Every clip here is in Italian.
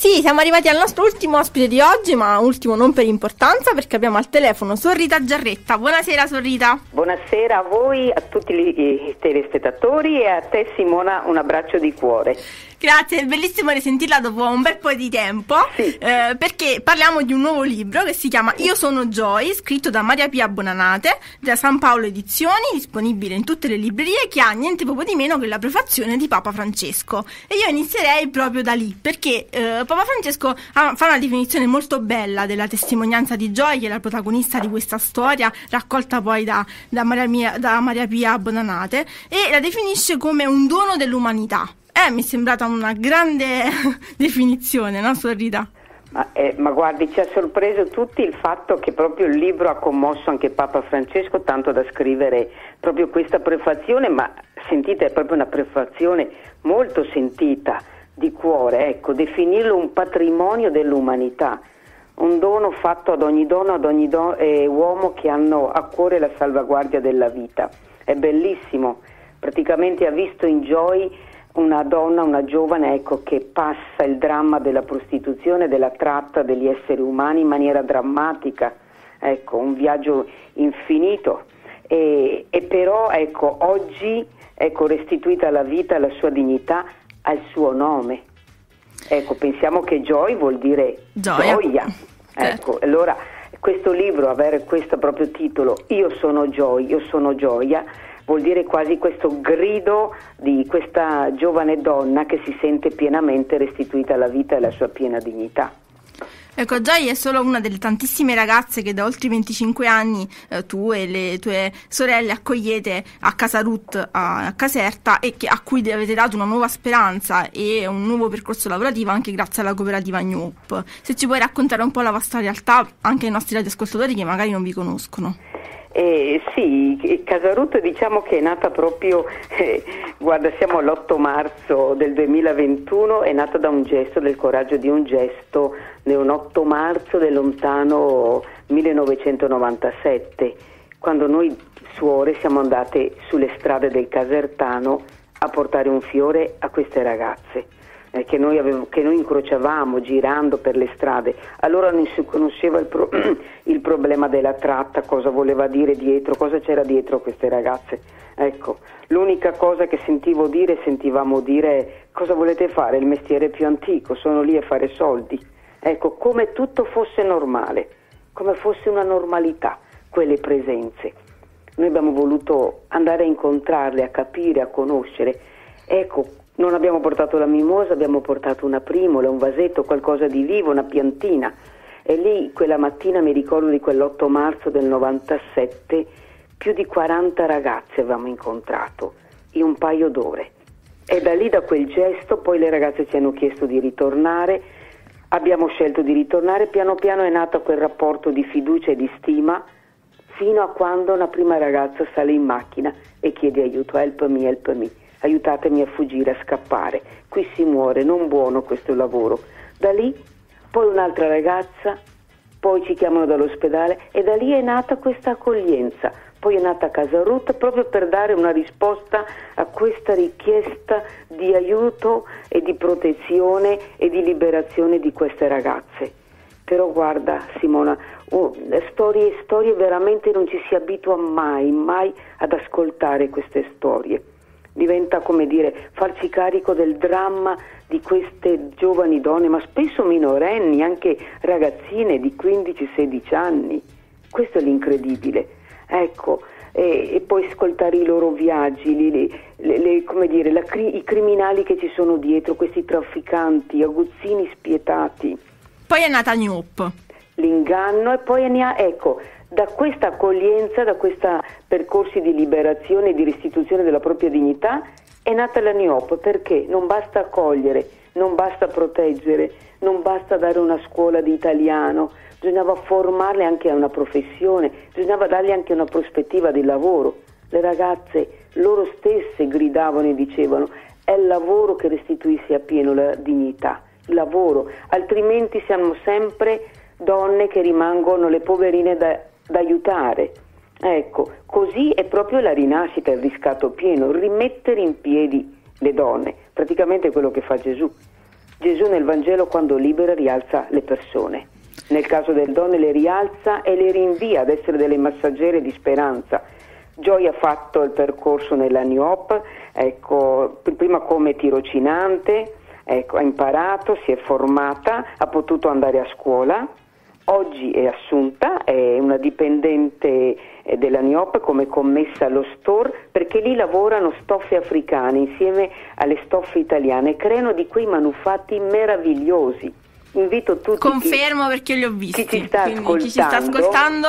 Sì, siamo arrivati al nostro ultimo ospite di oggi, ma ultimo non per importanza, perché abbiamo al telefono Sor Rita Giarretta. Buonasera, Sor Rita. Buonasera a voi, a tutti i telespettatori, e a te, Simona, un abbraccio di cuore. Grazie, è bellissimo risentirla dopo un bel po' di tempo, sì. Perché parliamo di un nuovo libro che si chiama Io sono Joy, scritto da Maria Pia Bonanate, da San Paolo Edizioni, disponibile in tutte le librerie, che ha niente proprio di meno che la prefazione di Papa Francesco. E io inizierei proprio da lì, perché Papa Francesco fa una definizione molto bella della testimonianza di Joy, che è la protagonista di questa storia, raccolta poi da Maria Pia Bonanate, e la definisce come un dono dell'umanità. Mi è sembrata una grande definizione, no, Sor Rita? Ma guardi, ci ha sorpreso tutti il fatto che proprio il libro ha commosso anche Papa Francesco, tanto da scrivere proprio questa prefazione, ma sentite, è proprio una prefazione molto sentita, di cuore, ecco, definirlo un patrimonio dell'umanità, un dono fatto ad ogni donna, ad ogni uomo che hanno a cuore la salvaguardia della vita. È bellissimo, praticamente ha visto in Joy una donna, una giovane, ecco, che passa il dramma della prostituzione, della tratta degli esseri umani in maniera drammatica, ecco, un viaggio infinito, e però, ecco, oggi, ecco, restituita la vita, la sua dignità, al suo nome. Ecco, pensiamo che Joy vuol dire gioia. Ecco, allora questo libro, avere questo proprio titolo, Io sono Joy, io sono gioia, vuol dire quasi questo grido di questa giovane donna che si sente pienamente restituita alla vita e alla sua piena dignità. Ecco, Joy è solo una delle tantissime ragazze che da oltre 25 anni tu e le tue sorelle accogliete a Casa Ruth a Caserta, e a cui avete dato una nuova speranza e un nuovo percorso lavorativo anche grazie alla cooperativa New Hope. Se ci puoi raccontare un po' la vostra realtà anche ai nostri radioascoltatori che magari non vi conoscono. Sì, Casa Ruth diciamo che è nata proprio, guarda, siamo all'8 marzo del 2021, è nata da un gesto, del coraggio di un gesto, un 8 marzo del lontano 1997, quando noi suore siamo andate sulle strade del Casertano a portare un fiore a queste ragazze. Che noi incrociavamo girando per le strade. Allora non si conosceva il problema della tratta, cosa voleva dire dietro, cosa c'era dietro a queste ragazze. Ecco, l'unica cosa che sentivamo dire è: cosa volete fare? Il mestiere più antico, sono lì a fare soldi. Ecco, come tutto fosse normale, come fosse una normalità, quelle presenze. Noi abbiamo voluto andare a incontrarle, a capire, a conoscere. Ecco, non abbiamo portato la mimosa, abbiamo portato una primola, un vasetto, qualcosa di vivo, una piantina. E lì, quella mattina, mi ricordo di quell'8 marzo del 97, più di 40 ragazze avevamo incontrato in un paio d'ore. E da lì, da quel gesto, poi le ragazze ci hanno chiesto di ritornare, abbiamo scelto di ritornare, piano piano è nato quel rapporto di fiducia e di stima, fino a quando una prima ragazza sale in macchina e chiede aiuto: help me, aiutatemi a fuggire, a scappare, qui si muore, non buono questo lavoro. Da lì poi un'altra ragazza, poi ci chiamano dall'ospedale, e da lì è nata questa accoglienza. Poi è nata Casa Ruth proprio per dare una risposta a questa richiesta di aiuto e di protezione e di liberazione di queste ragazze. Però guarda, Simona, storie veramente non ci si abitua mai ad ascoltare queste storie. Diventa, come dire, farci carico del dramma di queste giovani donne, ma spesso minorenni, anche ragazzine di 15-16 anni. Questo è l'incredibile. Ecco, e poi ascoltare i loro viaggi, i criminali che ci sono dietro, questi trafficanti, aguzzini spietati. Poi è nata New Hope. L'inganno, e poi ecco, da questa accoglienza, da questi percorsi di liberazione e di restituzione della propria dignità è nata la New Hope, perché non basta accogliere, non basta proteggere, non basta dare una scuola di italiano, bisognava formarle anche a una professione, bisognava dargli anche una prospettiva di lavoro. Le ragazze loro stesse gridavano e dicevano: è il lavoro che restituisce appieno la dignità, il lavoro, altrimenti siamo sempre donne che rimangono le poverine da aiutare. Ecco, così è proprio la rinascita, il riscatto pieno, rimettere in piedi le donne, praticamente quello che fa Gesù. Gesù nel Vangelo, quando libera, rialza le persone. Nel caso delle donne le rialza e le rinvia ad essere delle messaggere di speranza. Joy ha fatto il percorso nella New Hope, ecco, prima come tirocinante, ecco, ha imparato, si è formata, ha potuto andare a scuola. Oggi è assunta, è una dipendente della New Hope come commessa allo store, perché lì lavorano stoffe africane insieme alle stoffe italiane e creano di quei manufatti meravigliosi. Invito tutti. Confermo, perché li ho visti. Chi ci sta ascoltando,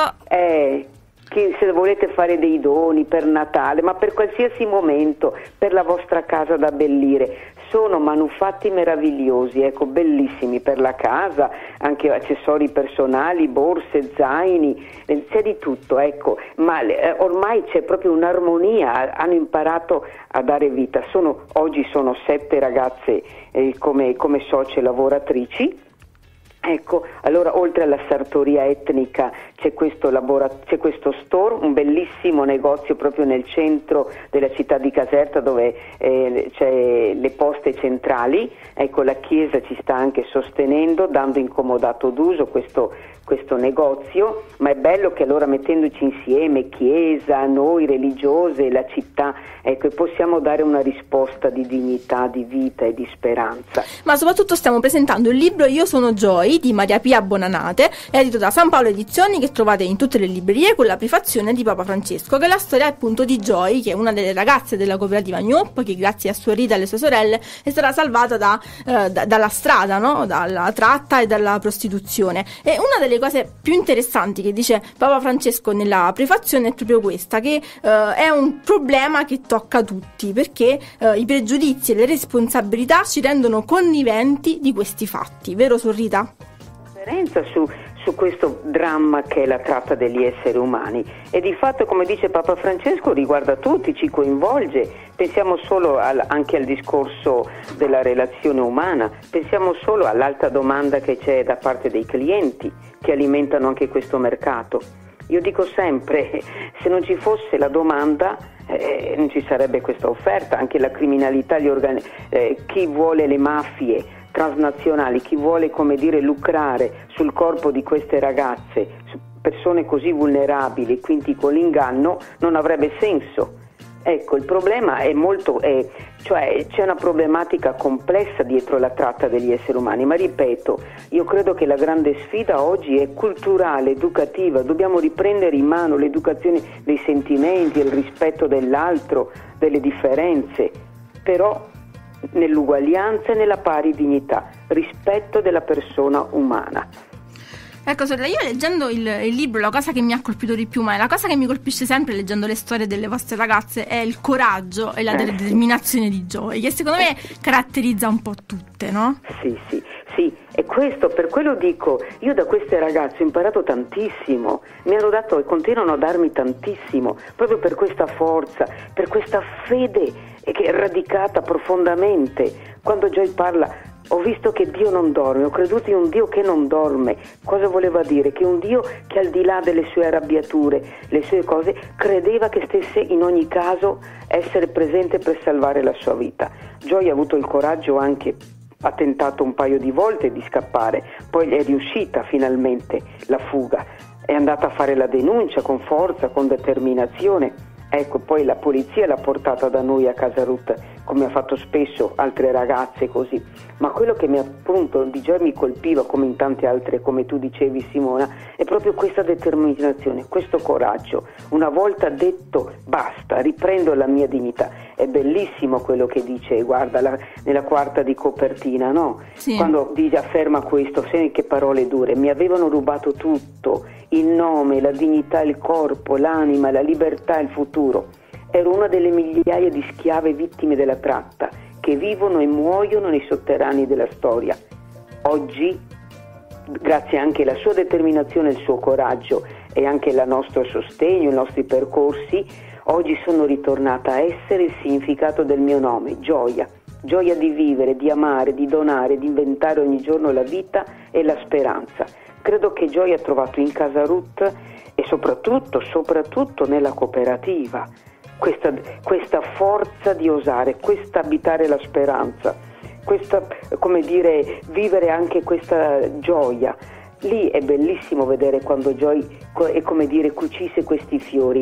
che se volete fare dei doni per Natale, ma per qualsiasi momento, per la vostra casa da abbellire, sono manufatti meravigliosi, ecco, bellissimi per la casa, anche accessori personali, borse, zaini, c'è di tutto, ecco, ma ormai c'è proprio un'armonia, hanno imparato a dare vita. Oggi sono 7 ragazze come socie lavoratrici. Ecco, allora oltre alla sartoria etnica c'è questo store, un bellissimo negozio proprio nel centro della città di Caserta, dove c'è le poste centrali. Ecco, la Chiesa ci sta anche sostenendo, dando in comodato d'uso questo negozio, ma è bello che allora, mettendoci insieme Chiesa, noi religiose, la città, ecco, possiamo dare una risposta di dignità, di vita e di speranza. Ma soprattutto stiamo presentando il libro Io sono Joy di Maria Pia Bonanate, edito da San Paolo Edizioni, che trovate in tutte le librerie, con la prefazione di Papa Francesco, che è la storia appunto di Joy, che è una delle ragazze della cooperativa New Hope, che grazie a sua Rita e alle sue sorelle è stata salvata dalla strada, no? Dalla tratta e dalla prostituzione. E una delle cose più interessanti che dice Papa Francesco nella prefazione è proprio questa, che è un problema che tocca tutti, perché i pregiudizi e le responsabilità ci rendono conniventi di questi fatti, vero Sorrita? Su questo dramma che è la tratta degli esseri umani, e di fatto, come dice Papa Francesco, riguarda tutti, ci coinvolge. Pensiamo solo anche al discorso della relazione umana, pensiamo solo all'alta domanda che c'è da parte dei clienti che alimentano anche questo mercato. Io dico sempre, se non ci fosse la domanda non ci sarebbe questa offerta. Anche la criminalità, chi vuole le mafie transnazionali, chi vuole, come dire, lucrare sul corpo di queste ragazze, persone così vulnerabili, quindi con l'inganno, non avrebbe senso. Ecco, il problema cioè c'è una problematica complessa dietro la tratta degli esseri umani, ma ripeto, io credo che la grande sfida oggi è culturale, educativa. Dobbiamo riprendere in mano l'educazione dei sentimenti, il rispetto dell'altro, delle differenze, però nell'uguaglianza e nella pari dignità, rispetto della persona umana. Ecco, sorella, io leggendo il libro, la cosa che mi ha colpito di più, ma è la cosa che mi colpisce sempre leggendo le storie delle vostre ragazze, è il coraggio e la determinazione di Joy, che secondo me caratterizza un po' tutte, no? Sì, e questo, per quello dico, io da queste ragazze ho imparato tantissimo, mi hanno dato e continuano a darmi tantissimo, proprio per questa forza, per questa fede che è radicata profondamente. Quando Joy parla, ho visto che Dio non dorme, ho creduto in un Dio che non dorme. Cosa voleva dire? Che un Dio che, al di là delle sue arrabbiature, le sue cose, credeva che stesse in ogni caso essere presente per salvare la sua vita. Joy ha avuto il coraggio, anche ha tentato un paio di volte di scappare, poi è riuscita finalmente la fuga, è andata a fare la denuncia con forza, con determinazione. Ecco, poi la polizia l'ha portata da noi a Casarut, come ha fatto spesso altre ragazze così. Ma quello che appunto di Joy mi colpiva, come in tante altre, come tu dicevi Simona, è proprio questa determinazione, questo coraggio. Una volta detto basta, riprendo la mia dignità. È bellissimo quello che dice, guarda, nella quarta di copertina, no? Sì. Quando afferma questo, sai che parole dure, mi avevano rubato tutto, il nome, la dignità, il corpo, l'anima, la libertà, il futuro. Ero una delle migliaia di schiave vittime della tratta che vivono e muoiono nei sotterranei della storia. Oggi, grazie anche alla sua determinazione, il suo coraggio e anche il nostro sostegno, i nostri percorsi, oggi sono ritornata a essere il significato del mio nome, gioia. Gioia di vivere, di amare, di donare, di inventare ogni giorno la vita e la speranza. Credo che Joy ha trovato in Casarut e soprattutto nella cooperativa questa forza di osare, questa abitare la speranza, come dire, vivere anche questa gioia. Lì è bellissimo vedere quando Joy è come dire cucisse questi fiori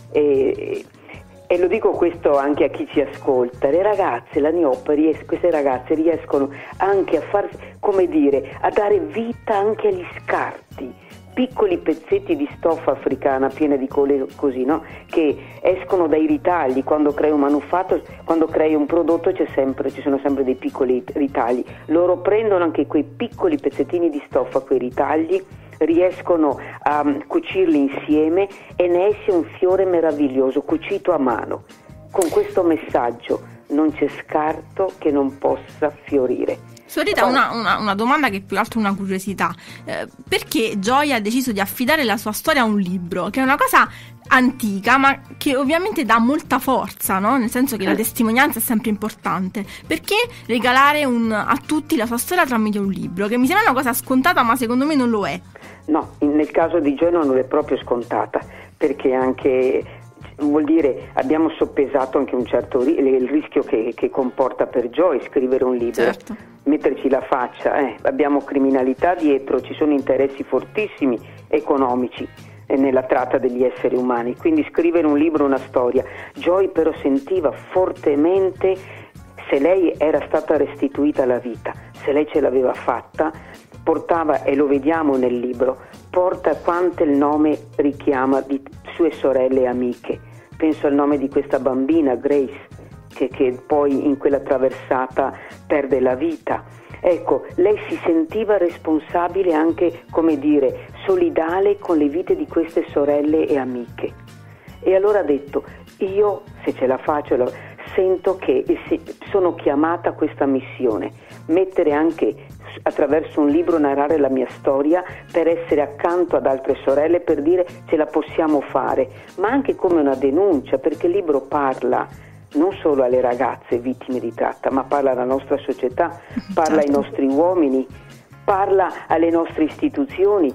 e lo dico questo anche a chi ci ascolta. Le ragazze, la Nioppa, queste ragazze riescono anche a far, come dire, a dare vita anche agli scarti, piccoli pezzetti di stoffa africana piena di cole così, no? Che escono dai ritagli. Quando crei un manufatto, quando crei un prodotto ci sono sempre dei piccoli ritagli. Loro prendono anche quei piccoli pezzettini di stoffa, quei ritagli, riescono a cucirli insieme e ne esce un fiore meraviglioso cucito a mano. Con questo messaggio: non c'è scarto che non possa fiorire. Sorrita, una domanda che è più altro una curiosità. Perché Joy ha deciso di affidare la sua storia a un libro, che è una cosa antica, ma che ovviamente dà molta forza, no? Nel senso che la testimonianza è sempre importante. Perché regalare a tutti la sua storia tramite un libro? Che mi sembra una cosa scontata, ma secondo me non lo è. No, nel caso di Joy non è proprio scontata, perché anche... vuol dire abbiamo soppesato anche un certo il rischio che comporta per Joy scrivere un libro, certo. Metterci la faccia, abbiamo criminalità dietro, ci sono interessi fortissimi economici nella tratta degli esseri umani, quindi scrivere un libro, una storia. Joy però sentiva fortemente, se lei era stata restituita la vita, se lei ce l'aveva fatta, portava, e lo vediamo nel libro, porta quante il nome richiama di sue sorelle e amiche. Penso al nome di questa bambina, Grace, che poi in quella traversata perde la vita. Ecco, lei si sentiva responsabile anche, come dire, solidale con le vite di queste sorelle e amiche. E allora ha detto: io, se ce la faccio, sento che sono chiamata a questa missione, mettere anche attraverso un libro, narrare la mia storia per essere accanto ad altre sorelle, per dire ce la possiamo fare, ma anche come una denuncia, perché il libro parla non solo alle ragazze vittime di tratta, ma parla alla nostra società, parla ai nostri uomini, parla alle nostre istituzioni,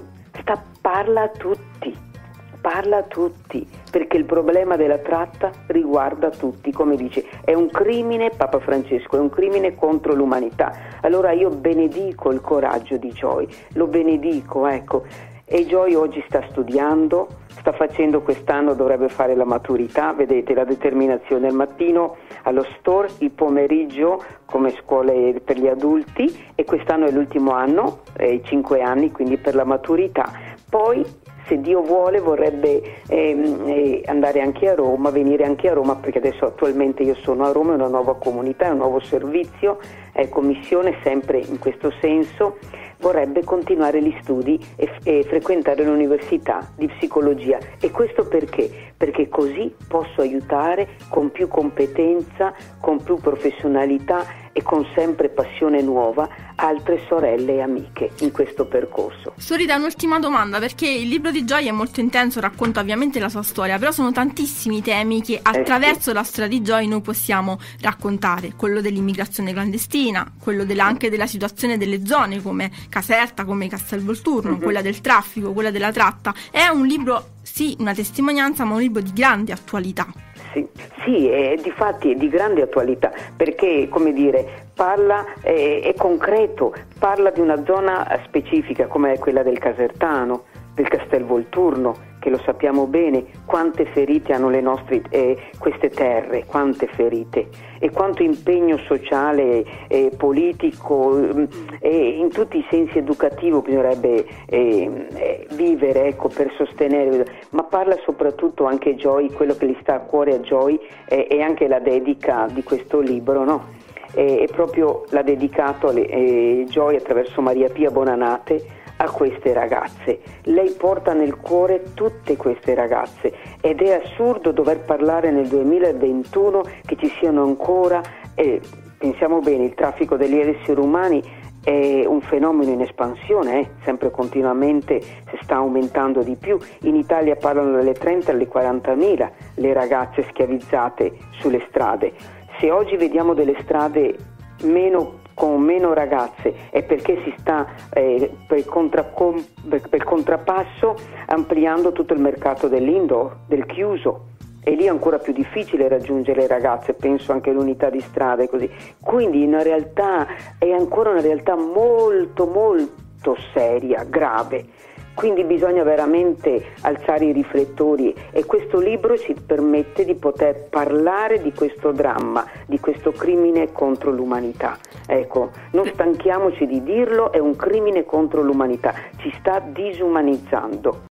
parla a tutti, perché il problema della tratta riguarda tutti, come dice, è un crimine, Papa Francesco, è un crimine contro l'umanità. Allora io benedico il coraggio di Joy, lo benedico, ecco. E Joy oggi sta studiando, sta facendo, quest'anno dovrebbe fare la maturità, vedete la determinazione, al mattino allo store, il pomeriggio come scuole per gli adulti, e quest'anno è l'ultimo anno, 5 anni, quindi per la maturità. Poi, se Dio vuole, vorrebbe andare anche a Roma, venire anche a Roma, perché adesso attualmente io sono a Roma, è una nuova comunità, è un nuovo servizio, commissione sempre in questo senso. Vorrebbe continuare gli studi e frequentare l'università di psicologia. E questo perché? Perché così posso aiutare con più competenza, con più professionalità e con sempre passione nuova altre sorelle e amiche in questo percorso. Sorrita, un'ultima domanda, perché il libro di Joy è molto intenso, racconta ovviamente la sua storia, però sono tantissimi temi che attraverso la storia di Joy noi possiamo raccontare: quello dell'immigrazione clandestina, quello anche della situazione delle zone come Caserta, come Castelvolturno, quella del traffico, quella della tratta. È un libro, sì, una testimonianza, ma un libro di grande attualità. Sì, difatti è di grande attualità, perché, come dire, parla, è concreto, parla di una zona specifica come quella del Casertano, del Castelvolturno, che lo sappiamo bene, quante ferite hanno le nostre queste terre, quante ferite, e quanto impegno sociale e politico e in tutti i sensi educativo bisognerebbe vivere, ecco, per sostenere. Ma parla soprattutto anche Joy, quello che gli sta a cuore a Joy è anche la dedica di questo libro, no? È proprio l'ha dedicato Joy attraverso Maria Pia Bonanate a queste ragazze. Lei porta nel cuore tutte queste ragazze ed è assurdo dover parlare nel 2021 che ci siano ancora, pensiamo bene, il traffico degli esseri umani è un fenomeno in espansione, sempre continuamente si sta aumentando di più. In Italia parlano delle 30 alle 40.000 le ragazze schiavizzate sulle strade. Se oggi vediamo delle strade con meno ragazze è perché si sta per contrappasso ampliando tutto il mercato dell'indoor, del chiuso, e lì è ancora più difficile raggiungere le ragazze, penso anche all'unità di strada e così. Quindi è ancora una realtà molto molto seria, grave. Quindi bisogna veramente alzare i riflettori e questo libro ci permette di poter parlare di questo dramma, di questo crimine contro l'umanità. Ecco, non stanchiamoci di dirlo, è un crimine contro l'umanità, ci sta disumanizzando.